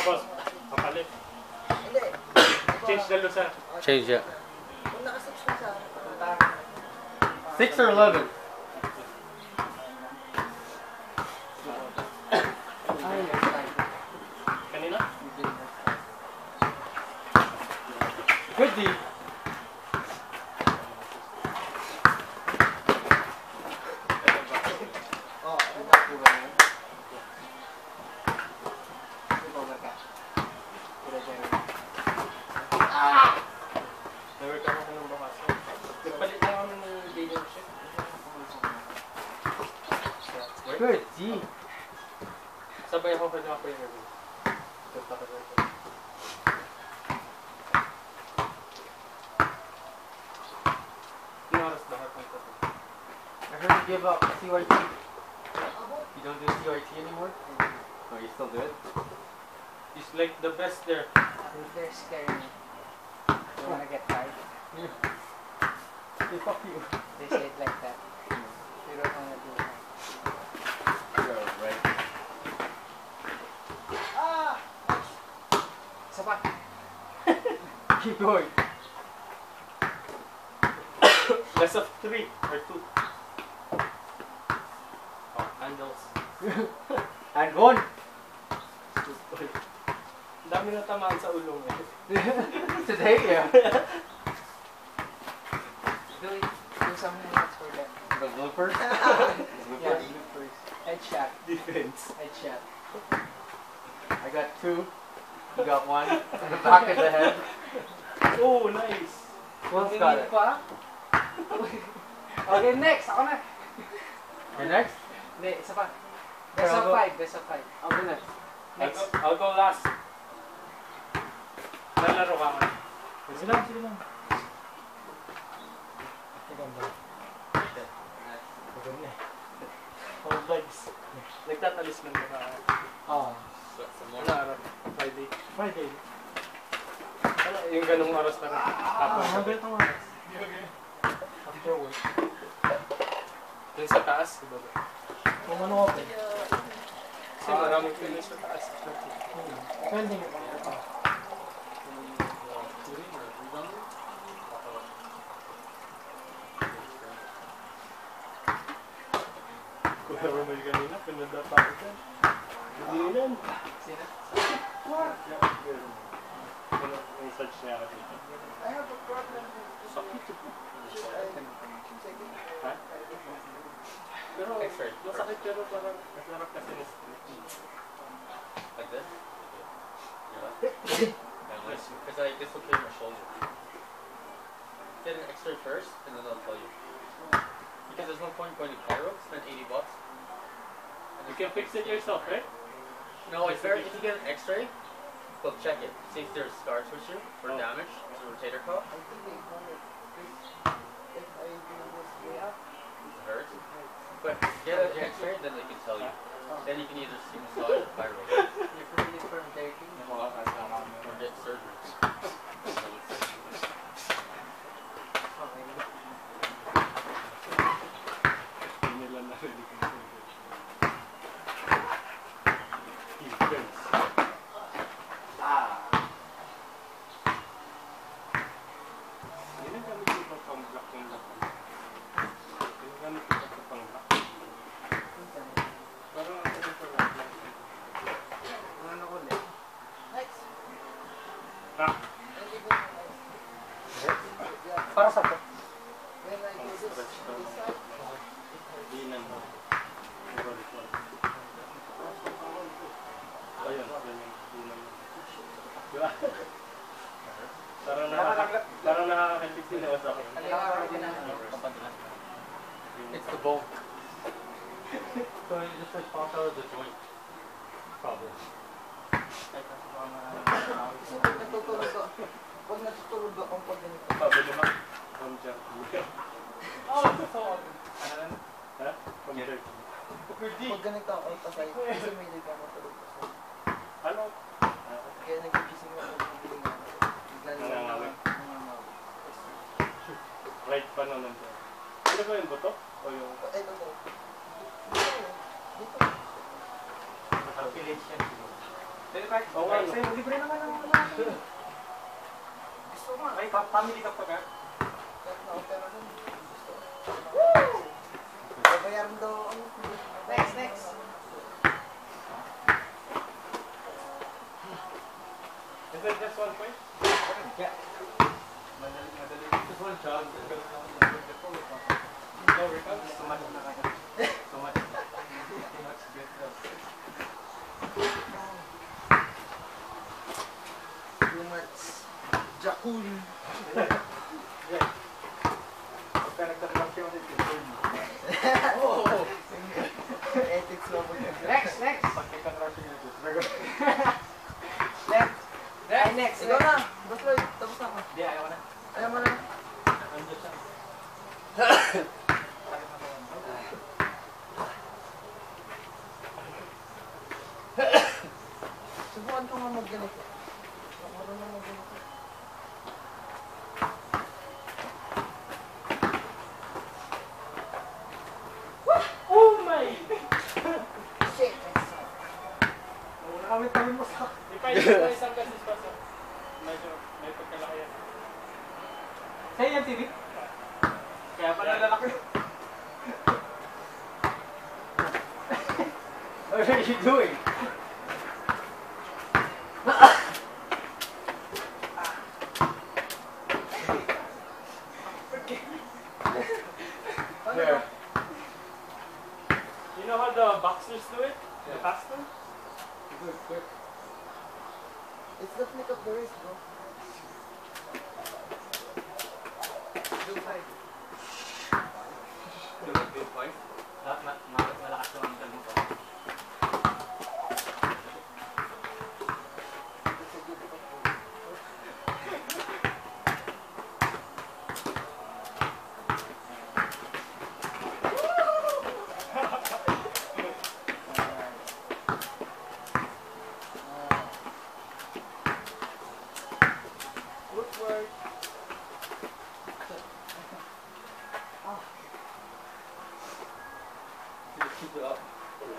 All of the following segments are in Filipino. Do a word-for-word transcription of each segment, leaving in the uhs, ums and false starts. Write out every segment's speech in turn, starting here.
Tapos, kapalit. Hindi. Change the lusa. Change it. Kung naka-six na sa... Six or eleven? Kanina? Good D. Good D. Sabay ako kanya ako yung review. Ganda ka rin. Inaras lahat ng tabi. I heard you give up C Y T. You don't do C Y T anymore? Oh, you still do it? He's like the best there. They're scaring me. They wanna get tired. Hey, fuck you. They say it like that. They don't wanna do it. You're right. Ah! Isa pa. Keep going. Less of three or two. Oh, handles. And one. Ang dami na tamaan sa ulong eh. Today, yeah. Do it. Do something else for that. The bloopers? Yeah, bloopers. Headshot. Defense. Headshot. I got two. You got one. In the back of the head. Oh, nice. Who else got it? Pa? Okay, next. Ako na. You're next? Hindi, isa pa. Best of five. Best of five. I'll go next. I'll Next. go, I'll go last. Lalaro ka man. Sige lang, sige lang. All vibes. Nagtatalis man ka. Oh. Wala araw. Friday. Friday. Ano, yung ganung oras na rin. Tapos. Ah, hanggang itong oras. After work. Yung sa taas, di ba ba? Kung ano ako. Kasi maraming pili sa taas. Depende mo pa. Kuya Romel kanina, pinada pa ako dyan. Hindi yan. Sino? Yung search niya ako dito. I have a problem with this. Sakit ito. Ha? Pero, masakit pero parang masarap kasi na like this? Yeah. Because I dislocated my shoulder. Get an X-ray first, and then they'll tell you. Because there's no point going to Cairo, spend eighty bucks. You can fix it yourself, right? No, it's very, if you get an X-ray, they'll check it. See if there's scar tissue or Oh. damage to the rotator cuff. I think they call it this. If I do this way up, It hurts. But get an X-ray, then they can tell you. Then you can either see massage or Cairo. you're really from Turkey. Or get surgery. Okay. Hindi nila narinig yung surgery. Defense. Hindi na gamit yung pang-block yung lakas. Ginagamit ko sa pang-block. Parang ako rin sa block. Ano ko ulit? Next. Ah, Hindi ko yeah. Para sa to. When I do this, this side, di na mo. Roll it, roll. Ayun, ganyan. Di na mo. Diba? Parang nakaka- parang nakakakipit din ako sa akin. It's the bone. So you just like pop out of the joint. Probably. Pag natutulog ako, pag natutulog ako pag ganito. Pabili mo. From Turkey. Oh, it's so awesome. Ha? From Turkey. Pag ganito ako, pasay, kasi may liga matulog ko. Ano? Kaya nagigising ako pag nagiling ako. Nangangawin. Nangangawin. Right pa no nandiyan. Ano ba yung buto? O yung Ay, ito to. Dito. Dito. Calculation. Oo nga, no? Sa'yo, libre naman ang mga. Gusto mo. Ay, family ka pa ka? Babayaran daw ano. Next, next. Is it just one point? Yeah. Madali, madali. Just one shot. No recount? So much na kaya. So much. Too much good stuff. Too much. Jakul. Pagka nagtatapos siya kasi ito. Oo. Ethics mo po yun. Next, next. Pagka-crush niya ito. Next. Ay, next. Ikaw na. Boss Lloyd, tapos na ako. Hindi, ayaw ko na. Ayaw mo na. Andiyan siya. Subukan ko nga mag-ganito. Marunong mag-ganito. Oh my! Shit. Wala kami tayo mo sa... Ipahit ko isang kasi pa sa... Medyo, may pagkalaki yan. Sa'yo yan, T V? Kaya pala lalaki. What are you doing? There. You know how the boxers do it? The Yeah. faster? Good, good. It's the flick of the wrist, bro. Do five. Good point. Ma ma ma malakas yung angle mo pa. It's a good one. Footwork. Keep it up.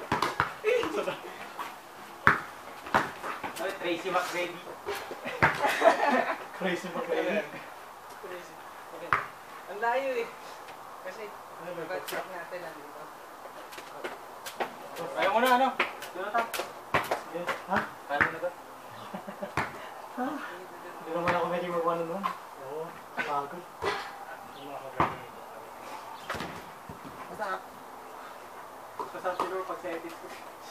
Ay, Tracy McGrady. Crazy pa kaya. Crazy. Okay. Ang layo eh. Kasi, back natin nandito. Ayaw mo na, ano? Jonathan. Ha? Paano na ba? Hindi naman ako medyo mag-one on one. Oo. Pagod. Masarap. Kasama siguro pag sa edit ko.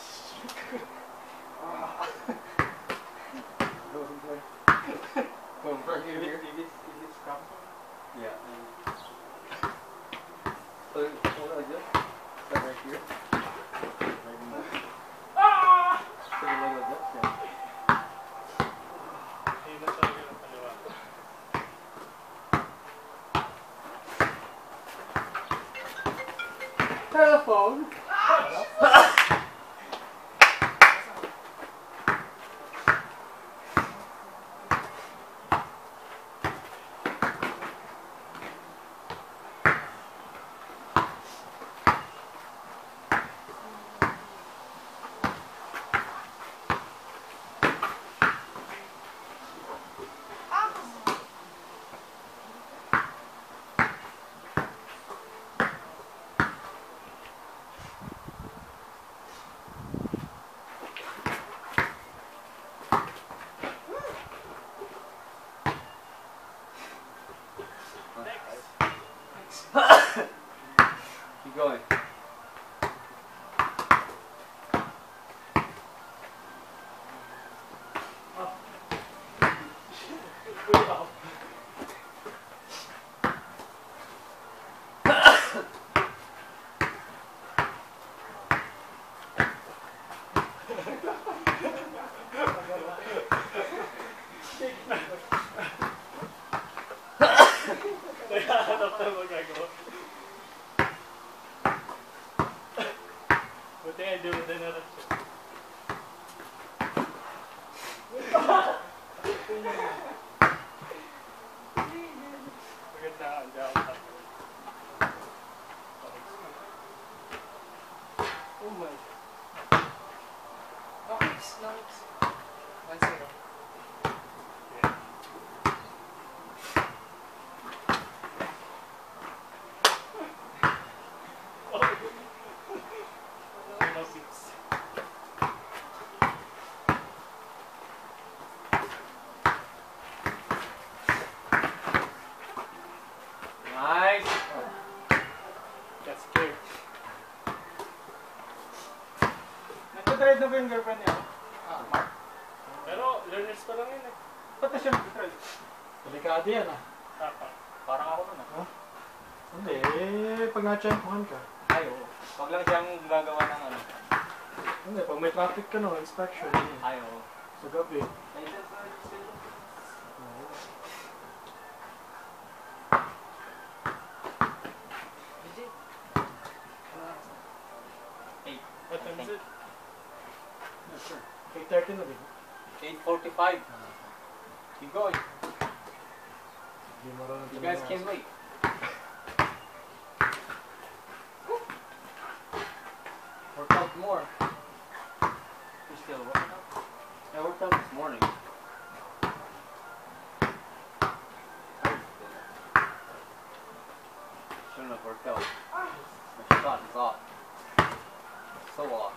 From right here, here. Is it, is it scrum? Yeah. So, hold like this. Start right here. Right in there. Ah! So you leg like this, yeah. Hindi na talaga ng kaliwa. Telephone. Keep going. Naghahanap na magagawa. Buti nga, di mo din natin siya. Maganda ka, hindi ako tapos. Oh my. Knocks, knocks. yung girlfriend niya? Ah, Mark. Pero learners pa lang yun eh. Ba't na siya nag-try? Delikado yan ah. Tapa. Parang ako nun ah. Hindi, eh, pag na-champuhan ka. Ay, oo. Wag lang siyang gagawa ng ano. Hindi, pag may traffic ka no, inspection. eh. Ay, oo. Sa gabi. Legit. Eight. What time is it? Yes, sir. eight thirty na din. eight forty-five. Keep going. Hindi mo rin You guys came late. Worked out more. You're still working out? I worked out this morning. Shouldn't have worked out. My shot is off. So off.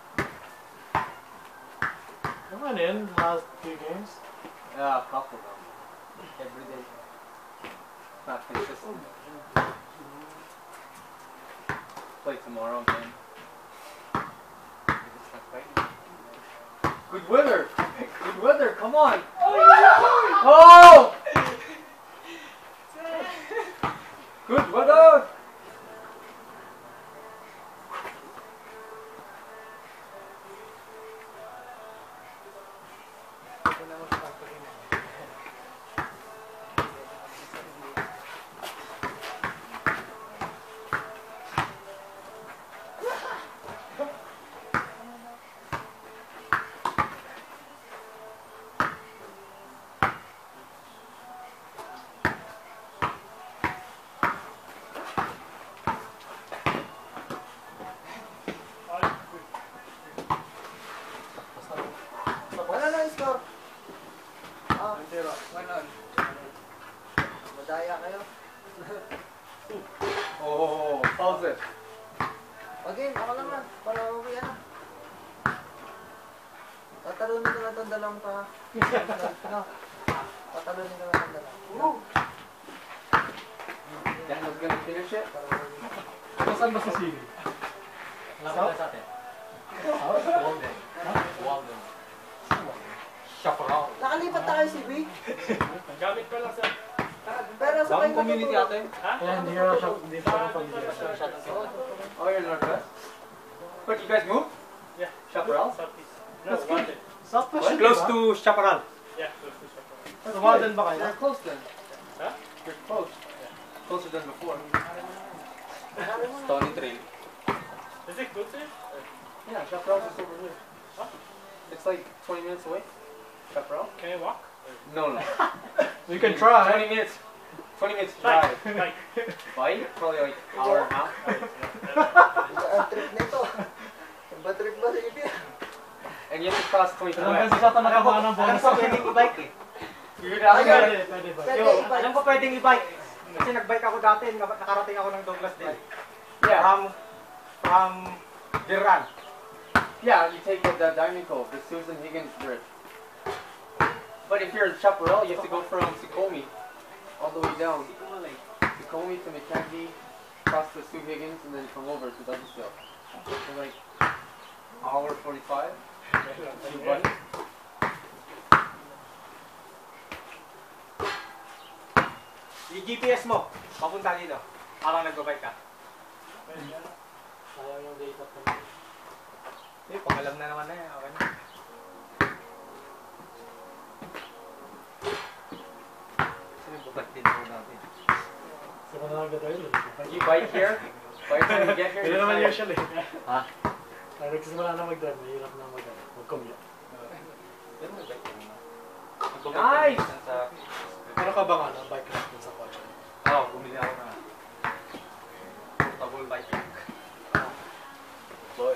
Naman yun, last few games. Yeah, a couple of them. Every day. Not consistent. Play tomorrow, man. Good weather! Good weather, come on! Oh! Good weather! Ito na mo sa pagkain. Wala na yung score. Ah, one on. Madaya kayo. Oh, pause it. Okay, ako naman. Para okay na. Tatalunin ko na itong dalawang pa. No. Tatalunin ko na itong dalawang. Dan was gonna finish it? Saan ba sa sili? Wala sa atin. Walden. Walden. Chaparral. Nakalipat tayo si B. Gamit pa lang sa... Pero sa Bagong community atin. Ha? Kaya hindi ka siya, hindi pa rin pag-ibig. Oh, you're Northwest? But you guys moved? Yeah. Chaparral? Southeast. No, That's good. Walden. Southwest What? siya, Close diba? to Chaparral. Yeah, close to Chaparral. Sa Walden ba kayo? You're close then. Huh? You're close. Closer than before. Sabi mo na. Stony Trail. Is it good there? Yeah, Chaparral is over here. Huh? It's like twenty minutes away. Chaparral? Can you walk? No, no. You can try. twenty minutes. twenty minutes drive. Bike. Bike. Bike? Probably like hour and a half. Ang trip nito. Ba trip ba si B? And you have to cross twenty-four. Alam kasi sa tanakabahan ng Alam bonus. ko pwedeng i-bike eh. You're Pwede, not pwede ba? Pwede Yo, i-bike. alam ko pwedeng i-bike. Kasi nag-bike ako dati, nak- nakarating ako ng Douglas din. Yeah. From, from Diran. Yeah, you take the, the Diamond Cove, the Susan Higgins Bridge. But if you're in Chaparral, you have to go from Sukomi all the way down. Sukomi to Mackenzie, cross to Sue Higgins, and then come over to Douglasville. So like hour forty-five. Two bucks. Yung G P S mo, papunta dito. Habang nag-bike ka. Sayang yung data pa. Eh, pag alam na naman na yan, okay na. Sino yung bubat din ako natin? Sa Manalaga tayo. You bike here. By the time you get here, Hindi you're naman tired. usually. Ha? Kaya nagsisimula na mag-drive, mahirap na mag-drive. Mag-commute. Pero may bike ka naman. Nice! Ano ka ba nga na bike rack dun sa kotse? Oo, bumili ako na. Portable bike. Boy.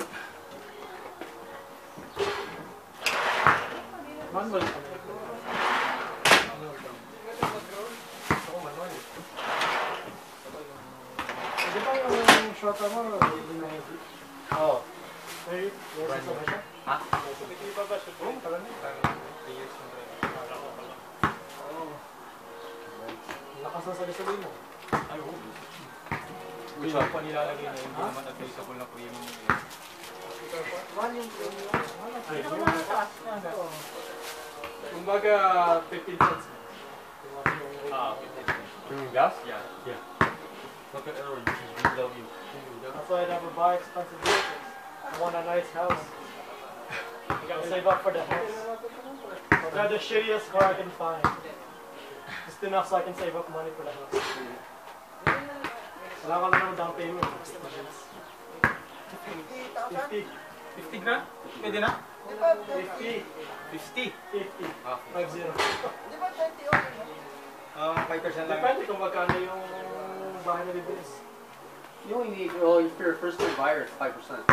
Manual ka na. Manual ka. Ako manual eh. Di ba yung shota mo, hindi na hindi? Oo. May license na ba siya? Ha? Hindi pa ba siya? Oo, tagal na. three years na rin. Oo. Lakas na sa gasolina mo. Ay, oo. Which one pa nilalagay na hindi naman available na premium. One yung premium. Kumbaga, fifteen cents. Ah, premium gas? Yeah. Yeah. Look at Errol, this is B W. That's why I never buy expensive vehicles. I want a nice house. I gotta save up for the house. I got the shittiest car I can find. Just enough so I can save up money for the house. Wala ka na naman down payment. fifty. fifty grand? Pwede na? fifty. fifty. fifty. Ah, five zero. Di ba twenty okay na? Ah, five percent lang. Depende kung magkano yung bahay na bibilis. You only need, well, if you're a first time buyer, it's five percent.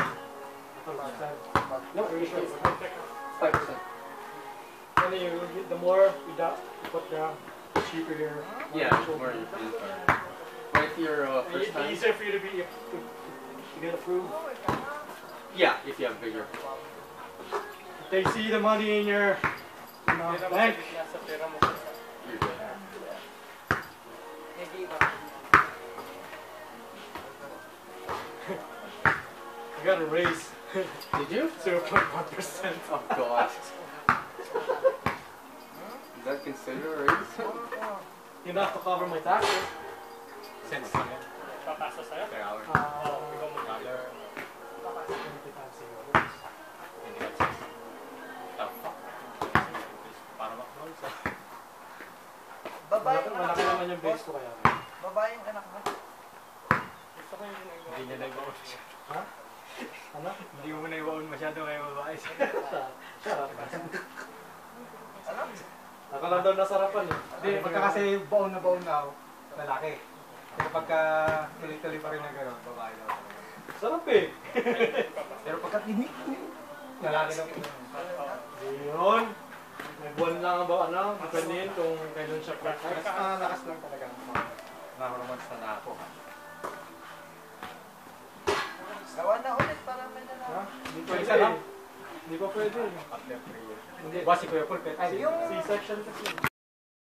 No, pretty sure. five percent. And then you, the more you, da- you put down, the cheaper your. Yeah, more you can start. But if you're uh, And first it'd be time, easier for you to be to, to get approved. yeah, if you have bigger. If they see the money in your you know, bank, You're good. Hindi ba? you got a raise Did you? zero point one percent. Oh god. Is that considered a raise? You have to cover my taxes. Cents lang yan. Papasa sa'yo? Per hour. Uh, Dollar. twenty times zero. Raise. Hindi lang six. Oh, fuck. Para McDonald's ah. Babae Malaki, yung anak malaki mo. naman yung base ko kaya. Babae yung anak mo. Gusto ko yung Hindi niya naibaon masyado. Ha? Ano? Hindi mo naibaon masyado kayo babae. Ano? Ako lang daw nasarapan eh. Hindi, pagka kasi baon na baon na ako, lalaki. Pero pagka tuloy-tuloy pa rin na gano'n, babae daw. Sarap eh. Pero pagka tinik, lalaki daw. Yun. May buwan lang ba ano? Depende yun kung kailan siya Lakas practice. na lakas lang talaga. Mga hormones na na ako. Gawa na ulit para may Ha? dala. Hindi pwede Isa lang? eh. Hindi pa pwede eh. After three years. Hindi. Ba si Kuya Paul, pet. Ay, yung... C-section kasi.